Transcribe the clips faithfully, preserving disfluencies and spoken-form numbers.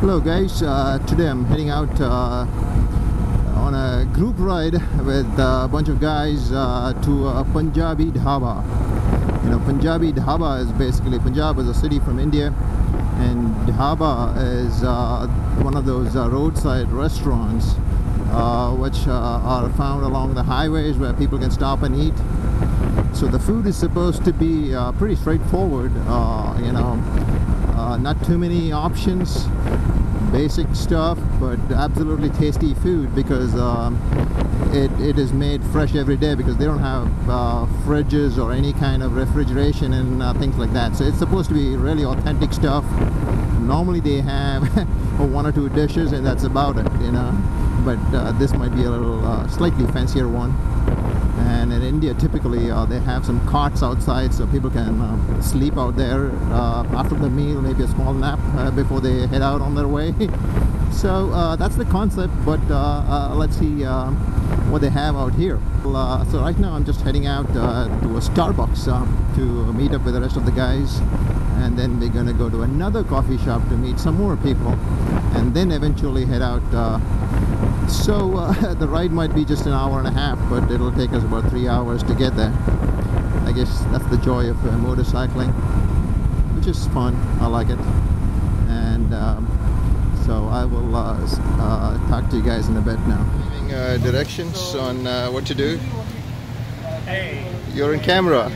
Hello guys, uh, today I'm heading out uh, on a group ride with a bunch of guys uh, to uh, Punjabi Dhaba. You know, Punjabi Dhaba is basically, Punjab is a city from India, and Dhaba is uh, one of those uh, roadside restaurants uh, which uh, are found along the highways where people can stop and eat. So the food is supposed to be uh, pretty straightforward, uh, you know, uh, not too many options, basic stuff, but absolutely tasty food because um, it, it is made fresh every day because they don't have uh, fridges or any kind of refrigeration and uh, things like that. So it's supposed to be really authentic stuff. Normally they have one or two dishes and that's about it, you know, but uh, this might be a little uh, slightly fancier one. And in India typically uh, they have some cots outside so people can uh, sleep out there uh, after the meal, maybe a small nap uh, before they head out on their way. So uh, that's the concept, but uh, uh, let's see uh, what they have out here. Uh, so right now I'm just heading out uh, to a Starbucks uh, to meet up with the rest of the guys, and then we're gonna go to another coffee shop to meet some more people, and then eventually head out. Uh, so uh, the ride might be just an hour and a half, but it'll take us about three hours to get there. I guess that's the joy of uh, motorcycling, which is fun. I like it. And um, so I will uh, uh, talk to you guys in a bit now. Giving uh, directions on uh, what to do. Hey. You're in camera.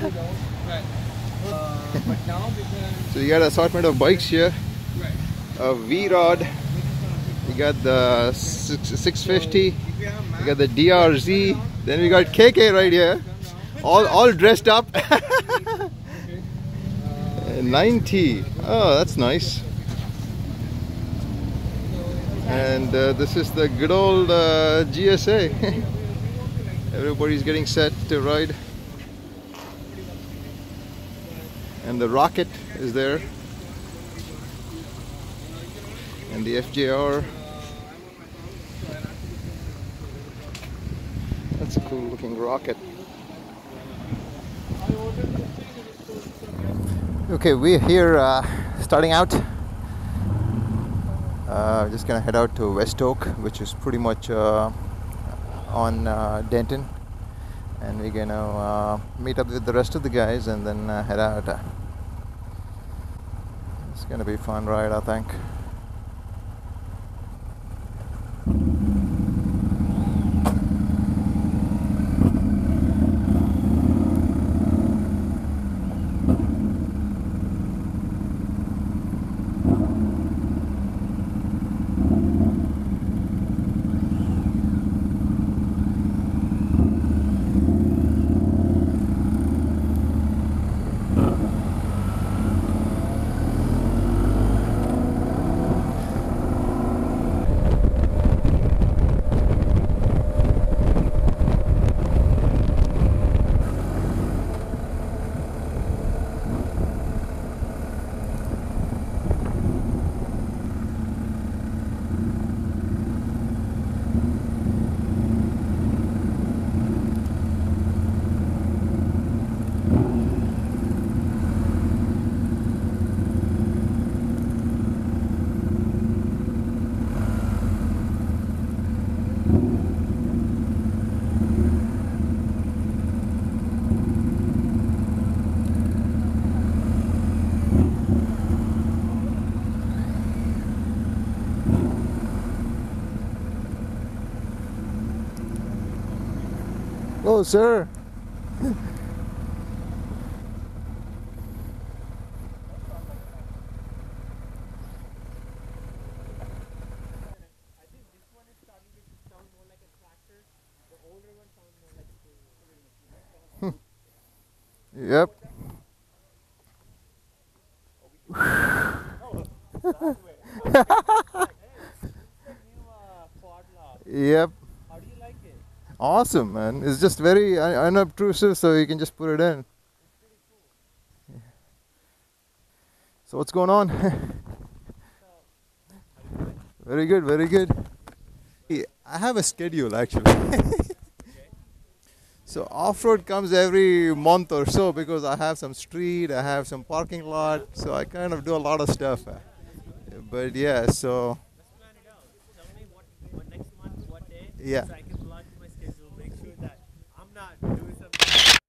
So you got an assortment of bikes here. A V-Rod. You got the six fifty. You got the D R Z. Then we got K K right here. All all dressed up. ninety. Oh, that's nice. And uh, this is the good old uh, G S A. Everybody's getting set to ride. And the Rocket is there. And the F J R. That's a cool looking Rocket. Okay, we're here uh, starting out. Uh, just gonna head out to West Oak, which is pretty much uh, on uh, Denton, and we're gonna uh, meet up with the rest of the guys and then uh, head out. It's gonna be a fun ride, I think. Oh, sir. Yep. Yep. How do you like it? Awesome, man. It's just very un unobtrusive, so you can just put it in. It's pretty cool. Yeah. So what's going on? Very good, very good. I have a schedule actually. So off-road comes every month or so because I have some street, I have some parking lot, so I kind of do a lot of stuff. But yeah, so Let's plan it out. Tell me what, what next month, what day, yeah. so I can block my schedule. Make sure that I'm not doing something.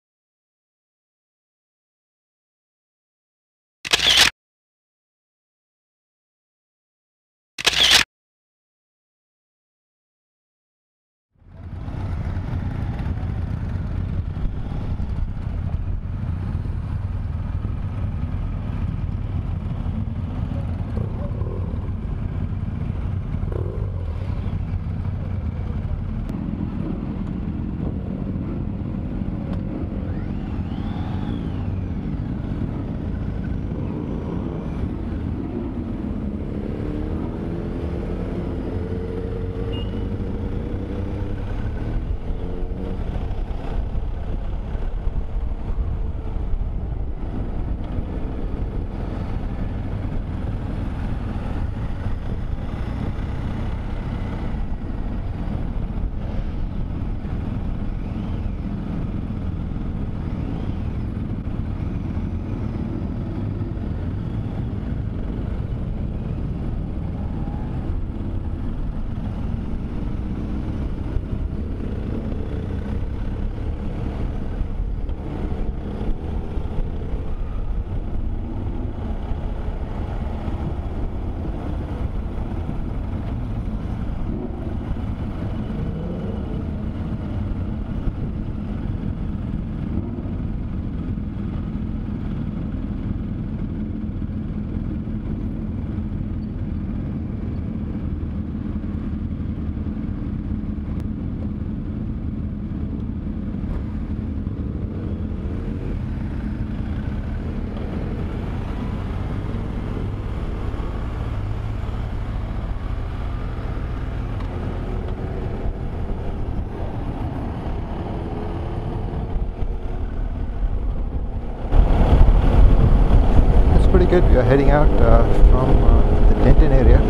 Pretty good. We are heading out uh, from uh, the Denton area,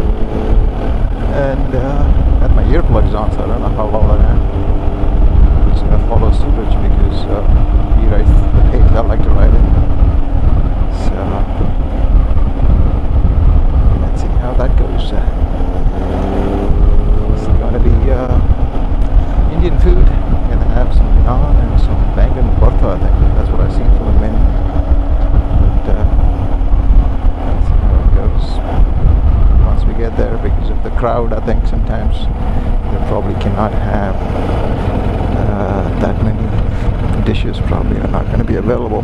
and uh, had my earplugs on, so I don't know how well I am. I'm just gonna follow Suraj because uh, he rides the pace I like to ride it. So let's see how that goes. Uh, it's gonna be uh, Indian food. We're gonna have some naan and some bangan bharta. I think that's what I've seen from the menu. But uh, once we get there, because of the crowd, I think sometimes they probably cannot have uh, that many dishes. Probably are not going to be available.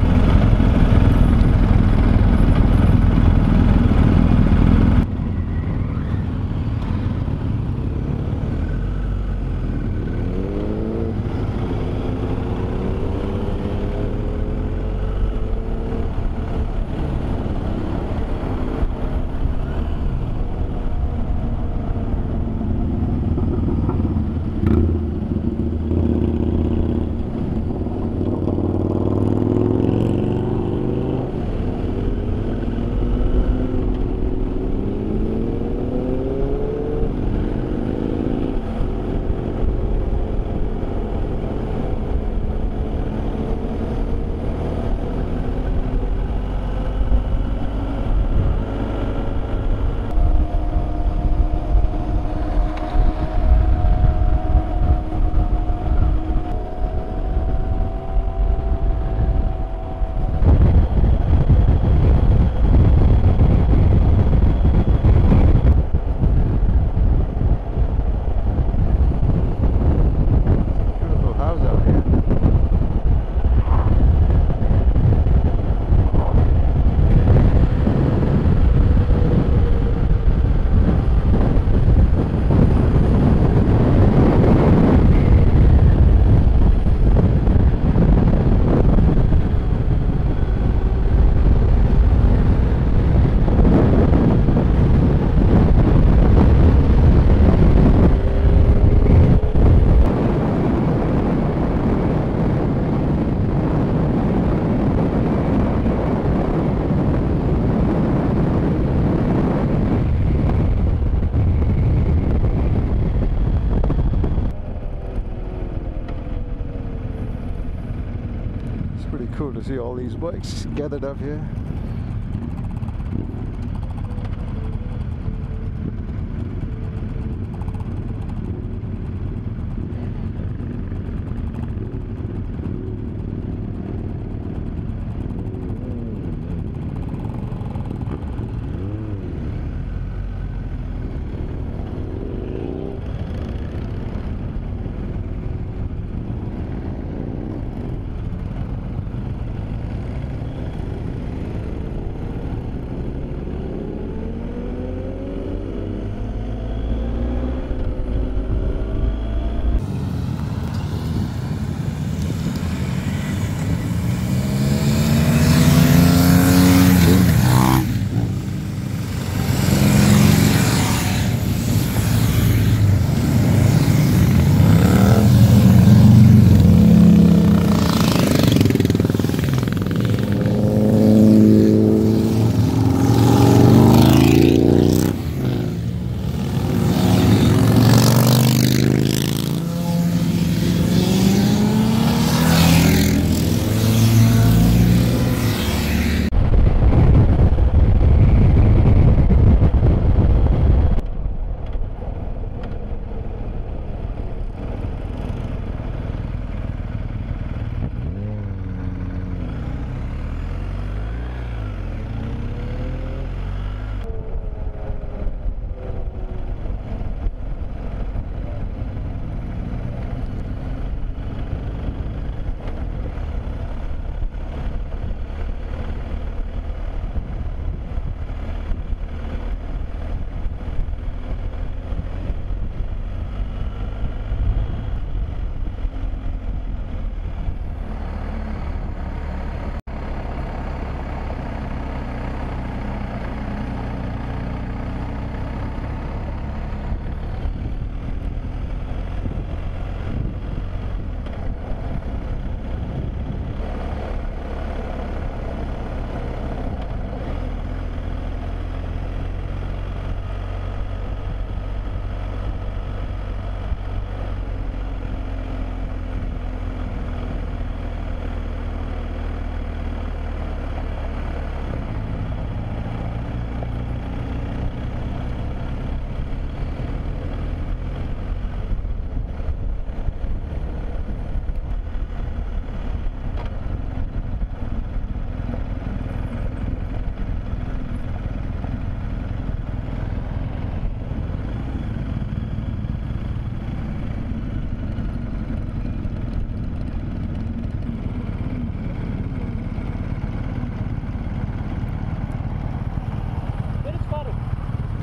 Cool to see all these bikes gathered up here.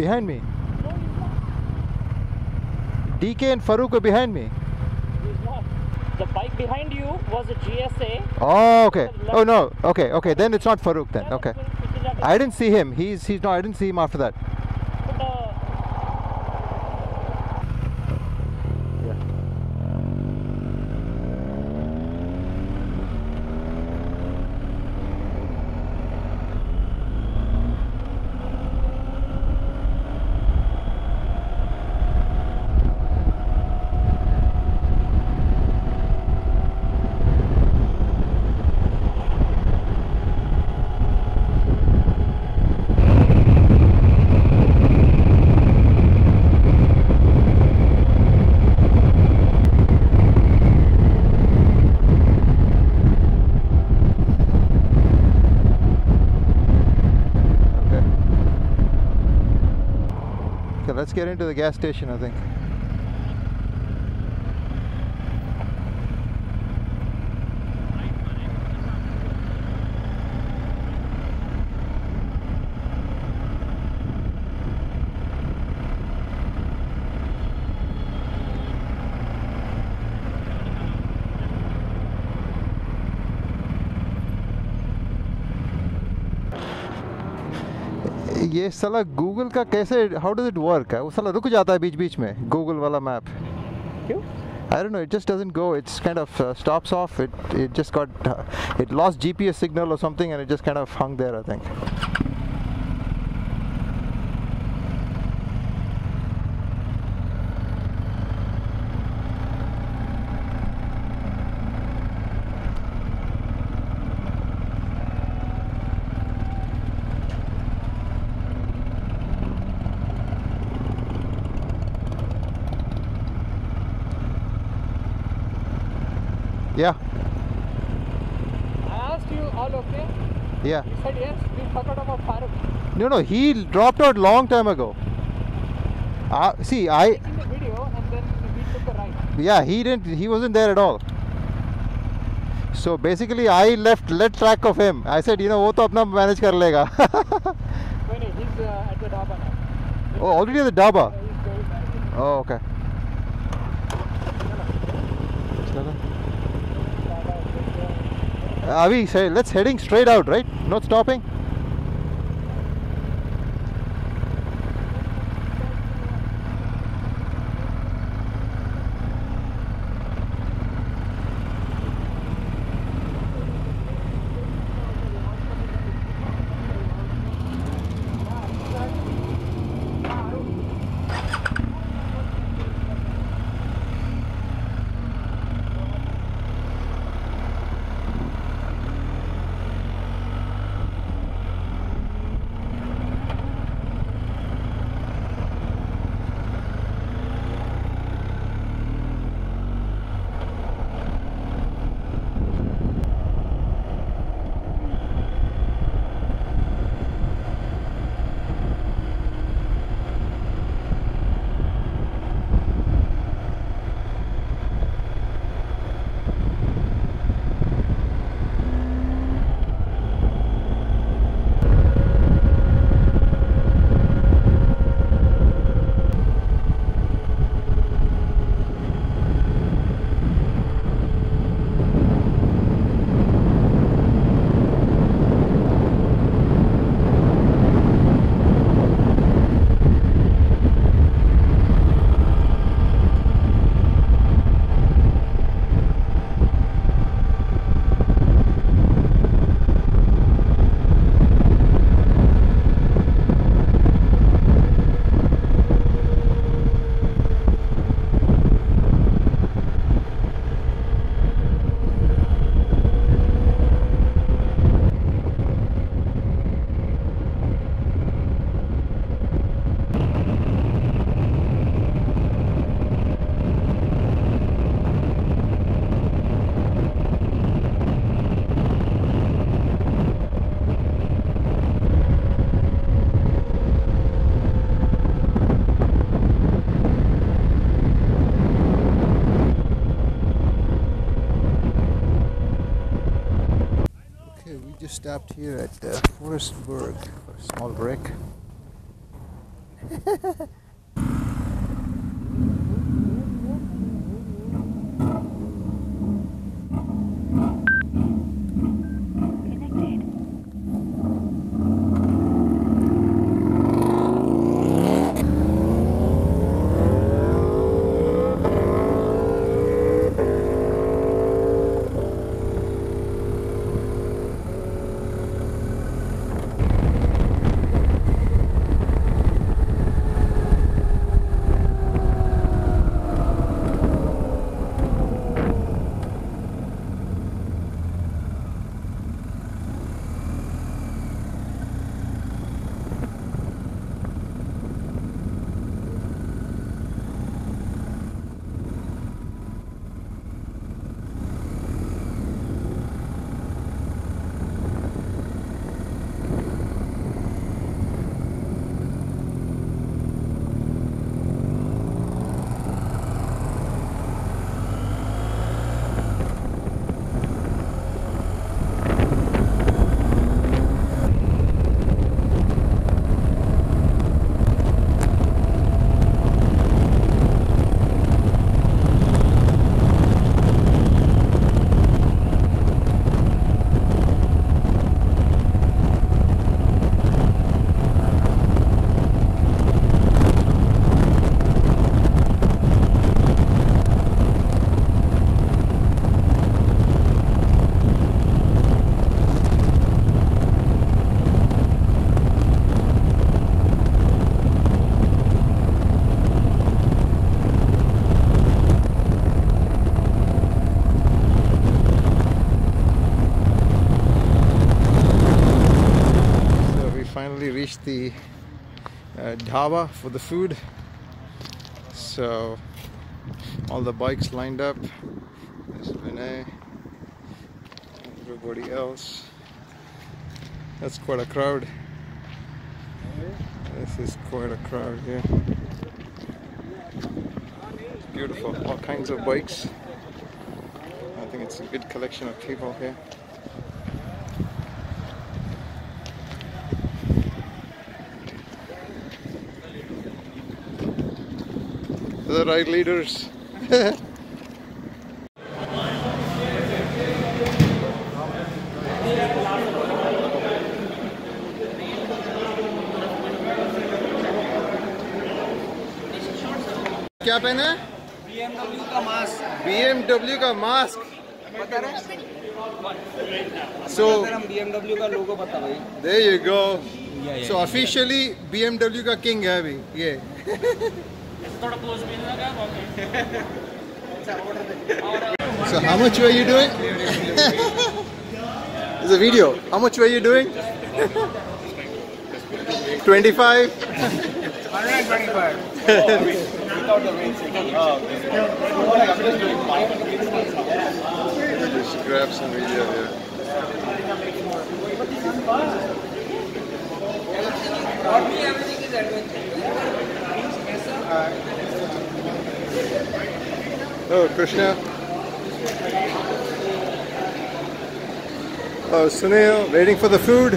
behind me. No, he's not. D K and Farouk are behind me. He's not. The bike behind you was a G S A. Oh, okay. Oh no. Okay, okay. Then it's not Farouk then. Yeah, Okay. it is- it is at- I didn't see him. He's he's no. I didn't see him after that. But, uh, Okay, let's get into the gas station, I think. ये साला Google का कैसे how does it work है वो साला रुक जाता है बीच बीच में गूगल वाला मैप क्यों? I don't know, it just doesn't go. It's kind of uh, stops off. It it just got uh, it lost G P S signal or something, and it just kind of hung there, I think. Yeah, I asked you all okay? yeah. You said yes. We forgot about Farooq. No, no, he dropped out long time ago. Uh, see, I In the video, and then we took a right. yeah, he didn't. He wasn't there at all. So basically, I left let track of him. I said, you know, वो तो अपना manage कर लेगा. No, no, he's uh, at the Dhaba now. Oh, already at the Dhaba. Uh, he's going back. Oh, okay. Avi, say, let's heading straight out, right? Not stopping. Stopped here at uh, Forestburg for a small break. Reached the uh, dhaba for the food. So all the bikes lined up. There's Vinay, everybody else. That's quite a crowd. This is quite a crowd here. It's beautiful, all kinds of bikes. I think it's a good collection of people here. The ride leaders. क्या पहना है? B M W का mask. B M W का mask. पता है? So B M W का लोगो पता भाई. there you go. Yeah, yeah, So officially B M W का king है अभी ये. थोड़ा क्लोज भी लगा So how much were you doing? It's a video. How much were you doing? twenty-five? one twenty-five. Without the rain safety. Oh, okay. Just grab some video here. Everything is adventure. Oh, Krishna. Oh, Sunil, waiting for the food.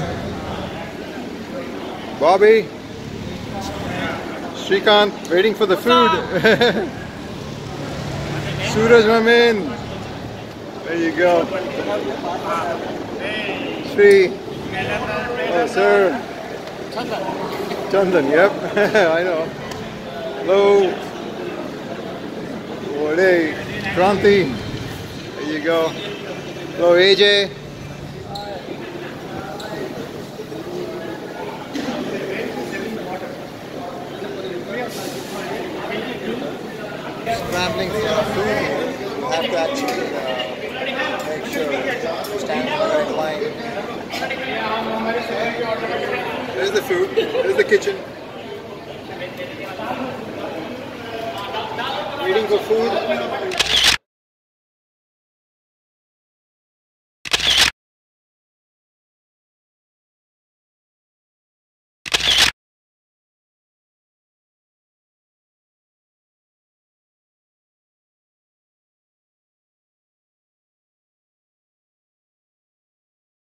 Bobby. Shrikant, waiting for the food. Suraj Mamin. There you go. Shri. Oh, sir. Chandan, yep. I know. Hello. Oh, hey. Kranti. There you go. Hello, A J. Scrambling for food, you have to actually uh, make sure you stand in the right line. There's the food, there's the kitchen. Waiting for food.